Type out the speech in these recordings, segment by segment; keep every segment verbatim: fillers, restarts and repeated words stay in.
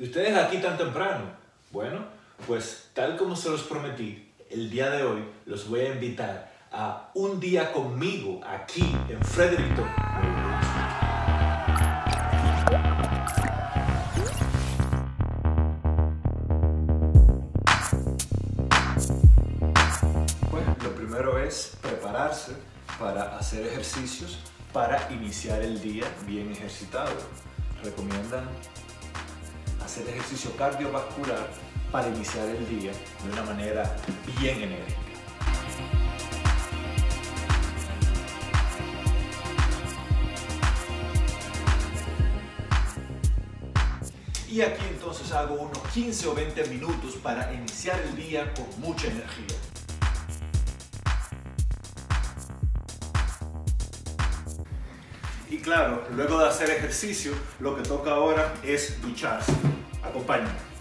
ustedes aquí tan temprano? Bueno, pues tal como se los prometí, el día de hoy los voy a invitar a un día conmigo aquí en Fredericton. Pues lo primero es prepararse para hacer ejercicios para iniciar el día bien ejercitado. Recomiendan hacer ejercicio cardiovascular para iniciar el día de una manera bien enérgica. Y aquí entonces hago unos quince o veinte minutos para iniciar el día con mucha energía. Y claro, luego de hacer ejercicio, lo que toca ahora es ducharse. Acompáñenme.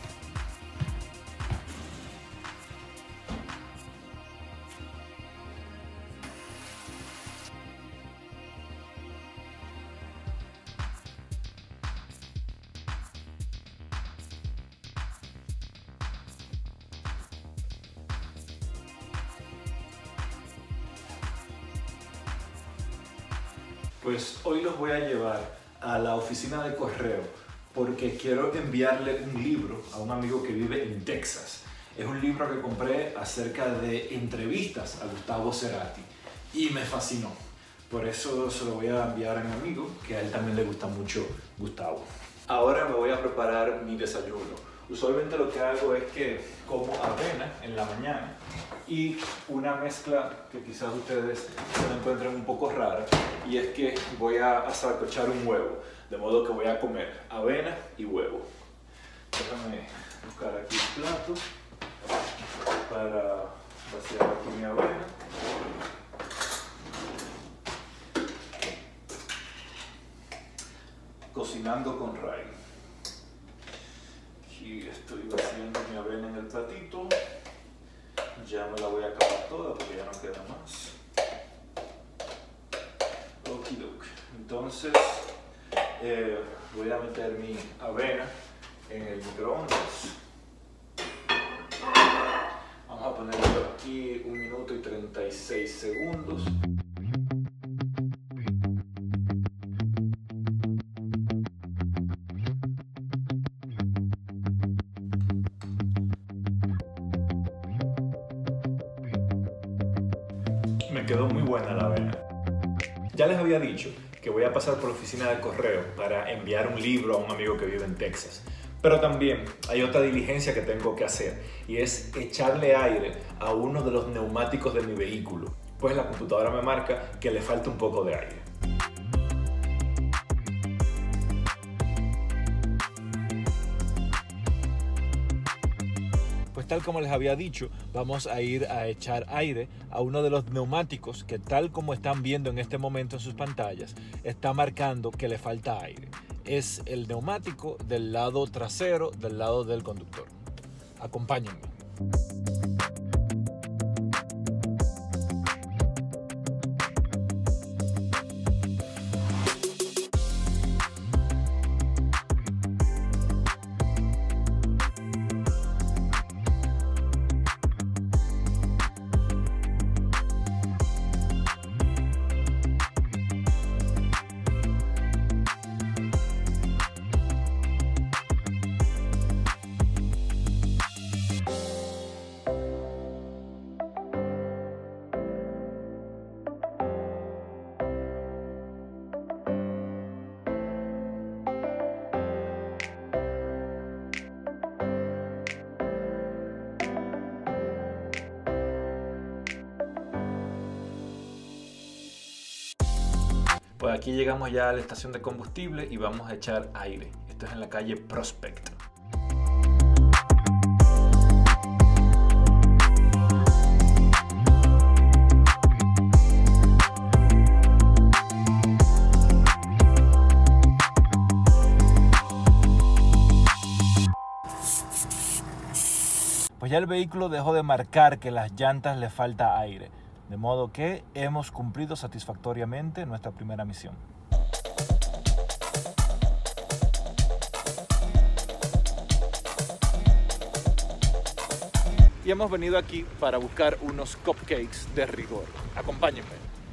Pues hoy los voy a llevar a la oficina de correo porque quiero enviarle un libro a un amigo que vive en Texas. Es un libro que compré acerca de entrevistas a Gustavo Cerati y me fascinó. Por eso se lo voy a enviar a mi amigo, que a él también le gusta mucho Gustavo. Ahora me voy a preparar mi desayuno. Usualmente lo que hago es que como avena en la mañana y una mezcla que quizás ustedes se la encuentren un poco rara, y es que voy a sancochar un huevo, de modo que voy a comer avena y huevo. Déjame buscar aquí el plato para vaciar aquí mi avena. Cocinando con Ray. Aquí estoy vaciando mi avena en el platito. Ya me la voy a acabar toda porque ya no queda más. Okidoki. Entonces eh, voy a meter mi avena en el microondas. Vamos a ponerlo aquí un minuto y treinta y seis segundos. Me quedó muy buena la avena. Ya les había dicho que voy a pasar por la oficina de correo para enviar un libro a un amigo que vive en Texas. Pero también hay otra diligencia que tengo que hacer, y es echarle aire a uno de los neumáticos de mi vehículo, pues la computadora me marca que le falta un poco de aire. Pues tal como les había dicho, vamos a ir a echar aire a uno de los neumáticos que, tal como están viendo en este momento en sus pantallas, está marcando que le falta aire. Es el neumático del lado trasero, del lado del conductor. Acompáñenme. Pues aquí llegamos ya a la estación de combustible y vamos a echar aire. Esto es en la calle Prospect. Pues ya el vehículo dejó de marcar que las llantas le falta aire. De modo que hemos cumplido satisfactoriamente nuestra primera misión. y hemos venido aquí para buscar unos cupcakes de rigor. Acompáñenme.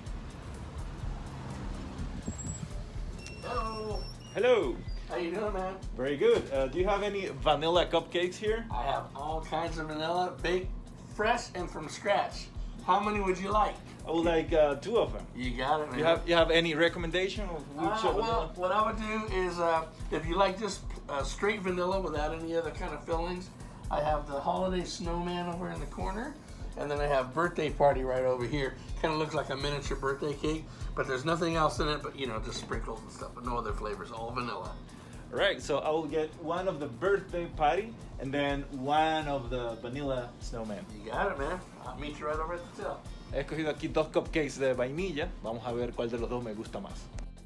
Hello. Hello. How you doing, man? Very good. Uh, do you have any vanilla cupcakes here? I have all kinds of vanilla, baked fresh and from scratch. How many would you like? I would like uh, two of them. You got it, man. You have you have any recommendation of which Uh, uh, well, vanilla? what I would do is, uh, if you like just uh, straight vanilla without any other kind of fillings, I have the holiday snowman over in the corner, and then I have birthday party right over here. Kind of looks like a miniature birthday cake, but there's nothing else in it but, you know, just sprinkles and stuff, but no other flavors, all vanilla. All right, so I will get one of the birthday party and then one of the vanilla snowman. You got it, man. I'll meet you right over at the till. He escogido aquí dos cupcakes de vainilla. Vamos a ver cuál de los dos me gusta más.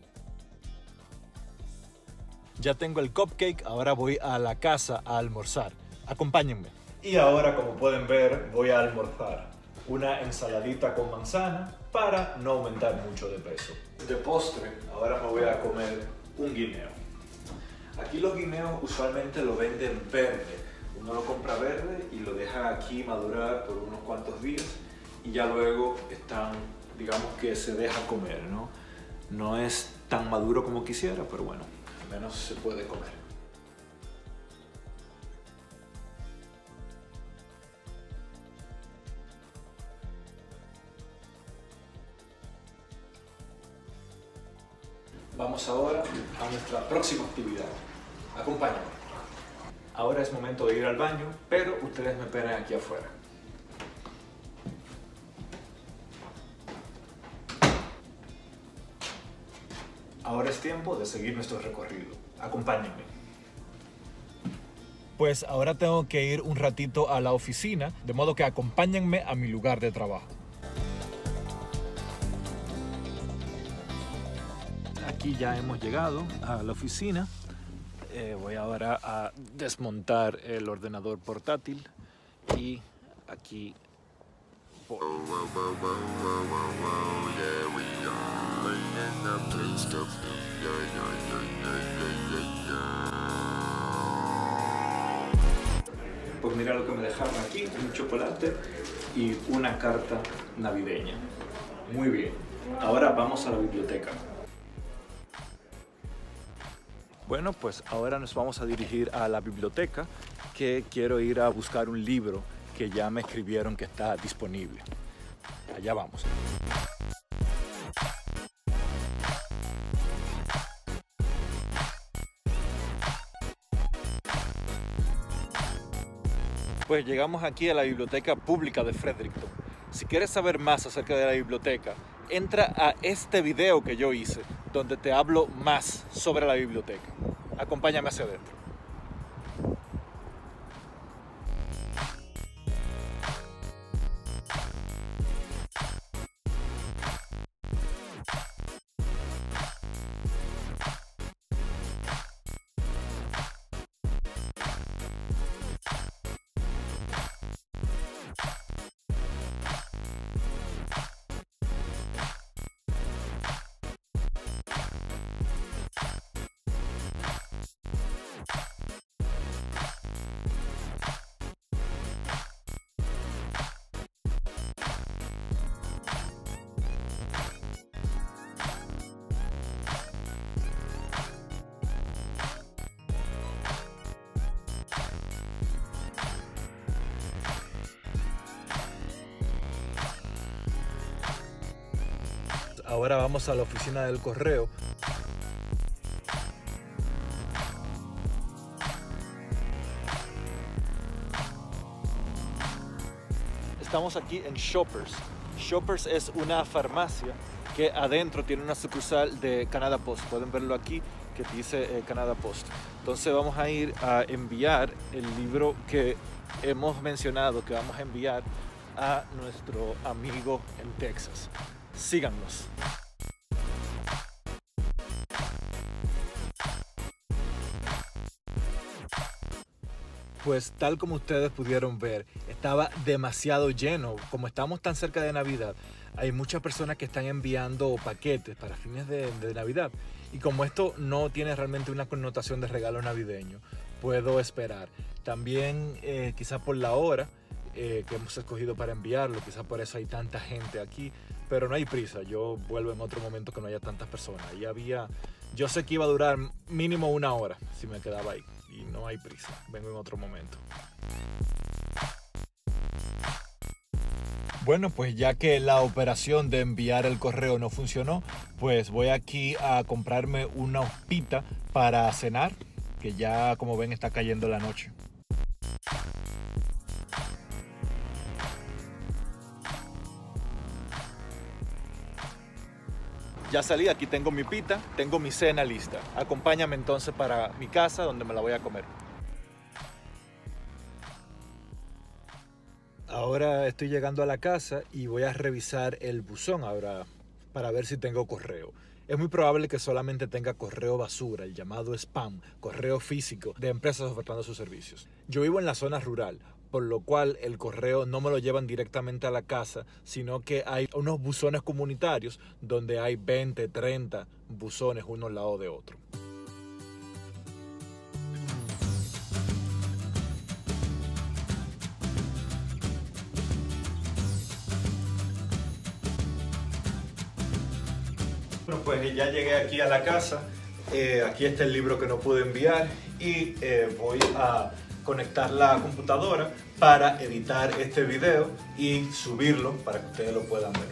Ya tengo el cupcake, ahora voy a la casa a almorzar. Acompáñenme. Y ahora, como pueden ver, voy a almorzar. Una ensaladita con manzana para no aumentar mucho de peso. De postre, ahora me voy a comer un guineo. Aquí los guineos usualmente lo venden verde. Uno lo compra verde y lo deja aquí madurar por unos cuantos días y ya luego están, digamos que se deja comer, ¿no? No es tan maduro como quisiera, pero bueno, al menos se puede comer. Vamos ahora a nuestra próxima actividad. Acompáñame. Ahora es momento de ir al baño, pero ustedes me esperan aquí afuera. Ahora es tiempo de seguir nuestro recorrido. Acompáñenme. Pues ahora tengo que ir un ratito a la oficina, de modo que acompáñenme a mi lugar de trabajo. Aquí ya hemos llegado a la oficina. Eh, voy ahora a desmontar el ordenador portátil y aquí voy. Pues mira lo que me dejaron aquí, un chocolate y una carta navideña. Muy bien, ahora vamos a la biblioteca. Bueno, pues ahora nos vamos a dirigir a la biblioteca, que quiero ir a buscar un libro que ya me escribieron que está disponible. Allá vamos. Pues llegamos aquí a la Biblioteca Pública de Fredericton. Si quieres saber más acerca de la biblioteca, entra a este video que yo hice, donde te hablo más sobre la biblioteca. Acompáñame hacia adentro. Ahora vamos a la oficina del correo. Estamos aquí en Shoppers. Shoppers es una farmacia que adentro tiene una sucursal de Canada Post. Pueden verlo aquí que dice eh, Canada Post. Entonces vamos a ir a enviar el libro que hemos mencionado que vamos a enviar a nuestro amigo en Texas. Síganos. Pues tal como ustedes pudieron ver, estaba demasiado lleno. Como estamos tan cerca de Navidad, hay muchas personas que están enviando paquetes para fines de, de Navidad. Y como esto no tiene realmente una connotación de regalo navideño, puedo esperar. También, eh, quizás por la hora, eh, que hemos escogido para enviarlo, quizás por eso hay tanta gente aquí, pero no hay prisa, yo vuelvo en otro momento que no haya tantas personas. Ahí había, yo sé que iba a durar mínimo una hora si me quedaba ahí, y no hay prisa, vengo en otro momento. Bueno, pues ya que la operación de enviar el correo no funcionó, pues voy aquí a comprarme una hopita para cenar, que ya como ven está cayendo la noche. Ya salí, aquí tengo mi pita, tengo mi cena lista. Acompáñame entonces para mi casa donde me la voy a comer. Ahora estoy llegando a la casa y voy a revisar el buzón ahora para ver si tengo correo. Es muy probable que solamente tenga correo basura, el llamado spam, correo físico de empresas ofertando sus servicios. Yo vivo en la zona rural, por lo cual el correo no me lo llevan directamente a la casa, sino que hay unos buzones comunitarios donde hay veinte, treinta buzones uno al lado de otro. Bueno, pues ya llegué aquí a la casa, eh, aquí está el libro que no pude enviar y eh, voy a conectar la computadora para editar este video y subirlo para que ustedes lo puedan ver.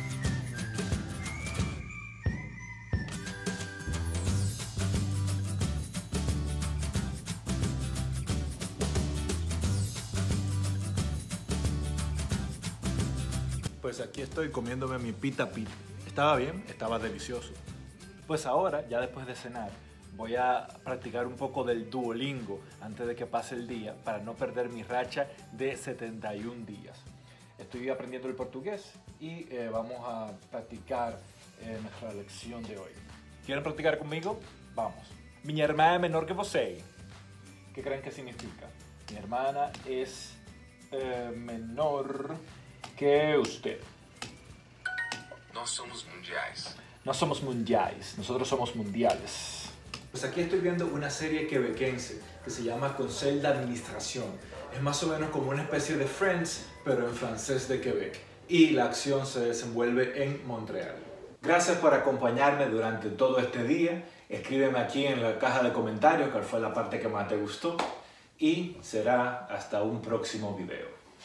Pues aquí estoy comiéndome mi pita pita. Estaba bien, estaba delicioso. Pues ahora, ya después de cenar, voy a practicar un poco del Duolingo antes de que pase el día para no perder mi racha de setenta y un días. Estoy aprendiendo el portugués y eh, vamos a practicar eh, nuestra lección de hoy. ¿Quieren practicar conmigo? Vamos. Mi hermana es menor que você. ¿Qué creen que significa? Mi hermana es eh, menor que usted. Nós somos mundiais. No somos mundiales, nosotros somos mundiales. Pues aquí estoy viendo una serie quebequense que se llama Conseil d'Administration. Es más o menos como una especie de Friends, pero en francés de Quebec. Y la acción se desenvuelve en Montreal. Gracias por acompañarme durante todo este día. Escríbeme aquí en la caja de comentarios cuál fue la parte que más te gustó. Y será hasta un próximo video.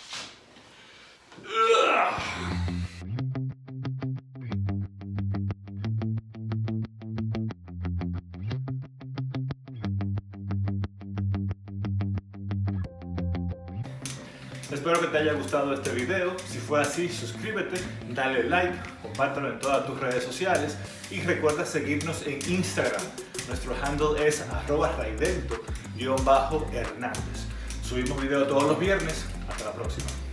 Espero que te haya gustado este video. Si fue así, suscríbete, dale like, compártelo en todas tus redes sociales y recuerda seguirnos en Instagram. Nuestro handle es arroba raidento guión bajo hernández. Subimos video todos los viernes. Hasta la próxima.